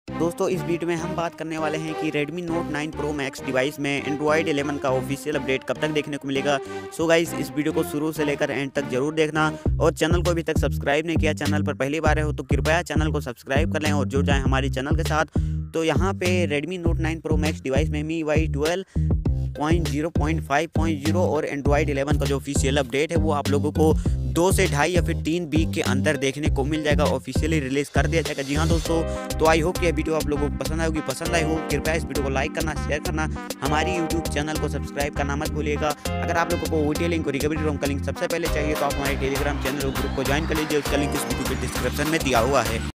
दोस्तों इस वीडियो में हम बात करने वाले हैं कि Redmi Note 9 Pro Max device में Android 11 का ऑफिशियल अपडेट कब तक देखने को मिलेगा। सो गाइस इस वीडियो को शुरू से लेकर एंड तक जरूर देखना और चैनल को अभी तक सब्सक्राइब नहीं किया, चैनल पर पहली बार हो तो कृपया चैनल को सब्सक्राइब कर लें और जुड़ जाएं हमारे चैनल के साथ। तो यहाँ पे Redmi Note 9 Pro Max device में MIUI 12.0.5.0 और Android 11 का जो ऑफिशियल अपडेट है वो आप लोगों को 2 से ढाई या फिर 3 वीक के अंदर देखने को मिल जाएगा, ऑफिशियली रिलीज कर दिया जाएगा। जी हाँ दोस्तों, तो आई होप कि यह वीडियो आप लोगों को पसंद आएगी। पसंद आई हो कृपया इस वीडियो को लाइक करना, शेयर करना, हमारी यूट्यूब चैनल को सब्सक्राइब करना मत भूलिएगा। अगर आप लोगों को वीडियो लिंक और रिकवरी रोम का लिंक सबसे पहले चाहिए तो आप हमारे टेलीग्राम चैनल और ग्रुप को ज्वाइन कर लीजिए, उसका लिंक इस वीडियो के डिस्क्रिप्शन में दिया हुआ है।